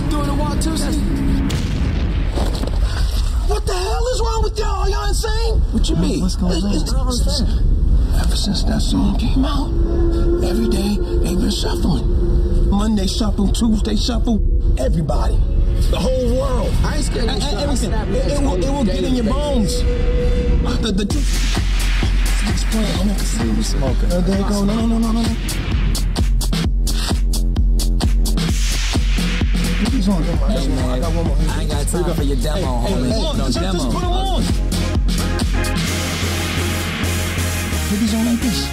doing the Watusi. What the hell is wrong with y'all? Y'all insane? What you mean? What's going on? Ever since that song came out, every day they've been shuffling. Monday shuffle, Tuesday shuffle, everybody. The whole world. I ain't scared of everything. It will get in your bones. The it's playing. I can see we smoking. There you go. No. He's on. Hey, man, I got one more. I ain't got time for your demo, homie. No demo. Just put him on. He's on like this.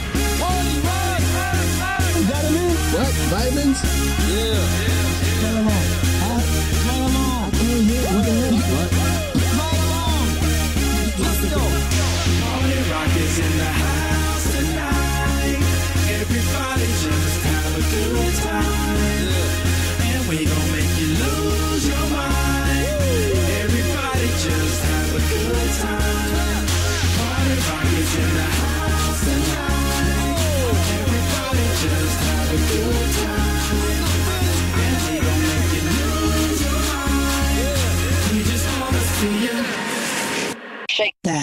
You got him in? What? Vitamins? Yeah. Play along. Play along. I can't hear it. We can hear it. What? Play along. Let's go. Party Rock is in the house tonight. Everybody just have a good time. And we gon' make you lose your mind. Everybody just have a good time. Party Rock is in the house tonight. Everybody just have a good time. And we gon' make you lose your mind. We just wanna see you shake that.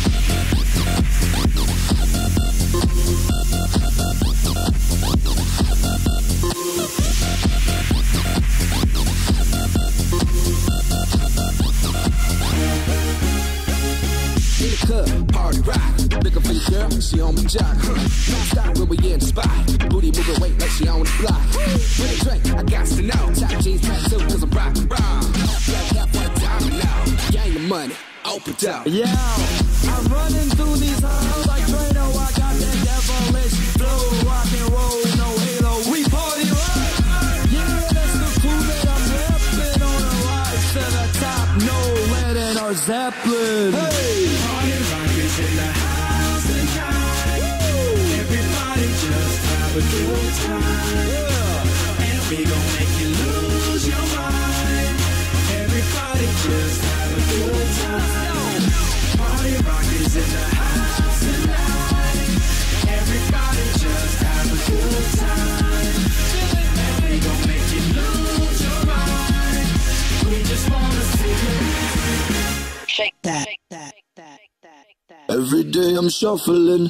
Party rock, looking for your girl, she on my jock. Don't stop when we in the spot. Booty moving weight like she on the block. When I drink, I got to know. Top jeans, tattoo, cause I'm rockin' wrong. Half black, half white, diamond now. Gang the money, open up. Yeah, I'm running through these halls like Drano. I got that devilish flow, rock and roll, no halo. We party rock. Yeah, that's the crew that I'm reppin' on the rise to the top. No Lennon or Zeppelin. Hey. In the house tonight. Everybody just have a good time. And we gon' make you lose your mind. Everybody just have a good time. Party Rock is in the house tonight. Everybody just have a good time. And we gon' make you lose your mind. We just wanna see you shake that. Every day I'm shuffling.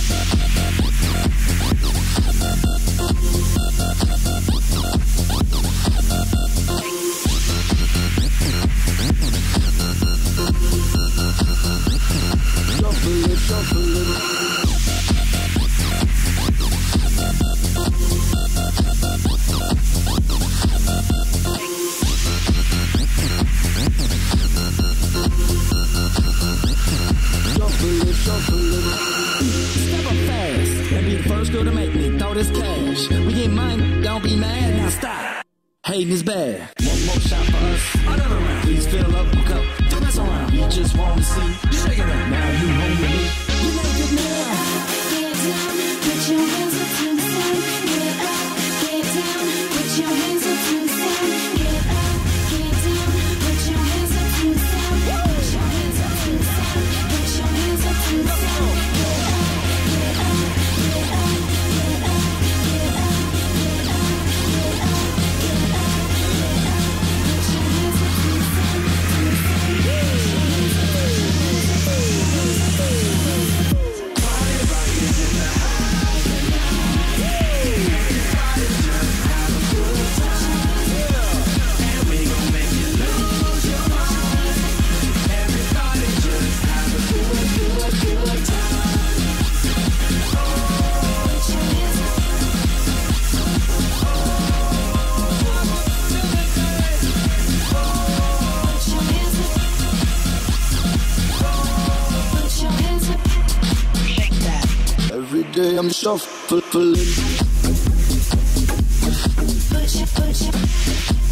Shuffling. Step up fast and be the first girl to make me throw this cash. We get mine, don't be mad, now stop. Hating is bad. One more shot for us, another round. Please fill up a cup, don't mess around. We just want to see you shake it around. Now you home with me. You make it now. Get down, put your hands up to the side. Get up, get down, put your hands up to the side. Get up, get down, put your hands up to the side. Put your hands up to the side. Put your hands up to the side. Get up, get up, get up, get up, get up, get up, get up, get up, get up. Put your hands up to the side. Party Rock is in the house tonight. Everybody just have a good time. And we gon' make you lose your mind. Everybody just have a good time. Oh, put your hands up. Every day I'm shuffling.